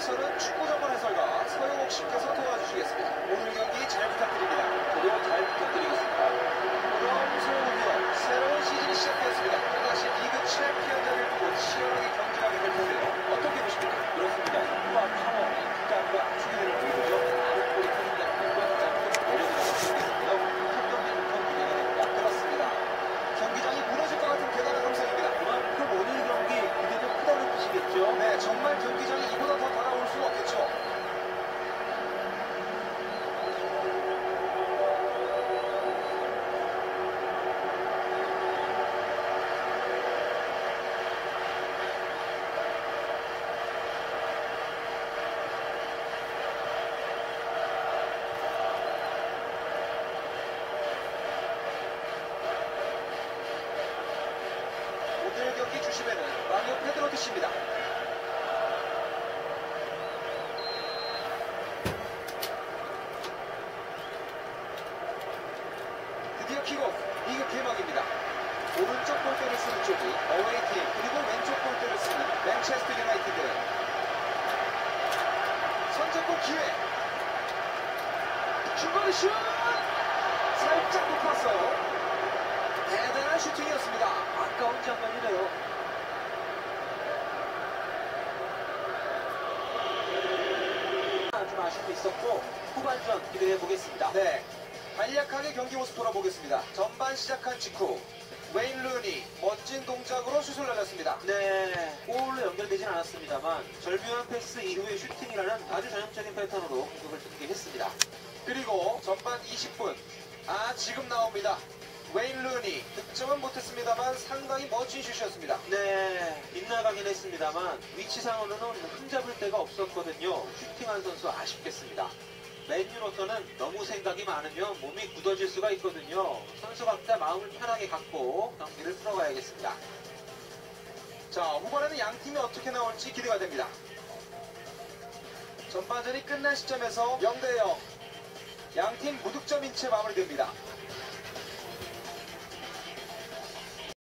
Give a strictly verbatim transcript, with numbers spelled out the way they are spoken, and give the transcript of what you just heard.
저는 축구 전문 해설가 서영옥 씨께서 도와주시겠습니다. 오늘 경기 잘 부탁드립니다. 저도 잘 부탁드리겠습니다. 그럼 서영옥이요. 새로운 시즌이 시작되었습니다. 또다시 리그 챔피언자를 두고 치열하게 경쟁하게 될 텐데요. 어떻게 보십니까? 그렇습니다. 후반 파워, 기량과 추계를 보이죠. 많은 골이 터진다. 골과 기량도 내려들어서 경기인데요. 첫 경기부터 기대가 됩니다. 그렇습니다. 경기장이 무너질 것 같은 대단한 감성입니다. 그만큼 오늘 경기 기대도 크다는 뜻이겠죠. 네, 정말 경기장이 이보다 더 다가올 수가 없겠죠. 오늘 경기 주심에는 마리오 페드로티 씨입니다. 드디어 킥오프, 리그 개막입니다. 오른쪽 골대를 쓰는 쪽이 어웨이팀, 그리고 왼쪽 골대를 쓰는 맨체스터 유나이티드. 선제골 기회. 중거리 슛! 살짝 높았어요. 대단한 슈팅이었습니다. 아까운 장면이네요. 좀 아쉬움이 있었고 후반전 기대해 보겠습니다. 네, 간략하게 경기 모습 돌아보겠습니다. 전반 시작한 직후 웨인 루니 멋진 동작으로 슛을 날렸습니다. 네, 골로 연결되진 않았습니다만 절묘한 패스 이후의 슈팅이라는 아주 전형적인 패턴으로 공격을 전개 했습니다. 그리고 전반 이십 분, 아 지금 나옵니다. 웨인 루니 득점은 못했습니다만 상당히 멋진 슛이었습니다. 네, 빗나가긴 했습니다만 위치상으로는 흠잡을 데가 없었거든요. 슈팅한 선수 아쉽겠습니다. 맨유로서는 너무 생각이 많으면 몸이 굳어질 수가 있거든요. 선수 각자 마음을 편하게 갖고 경기를 풀어가야겠습니다. 자, 후반에는 양 팀이 어떻게 나올지 기대가 됩니다. 전반전이 끝난 시점에서 영 대 영, 양 팀 무득점인 채 마무리됩니다.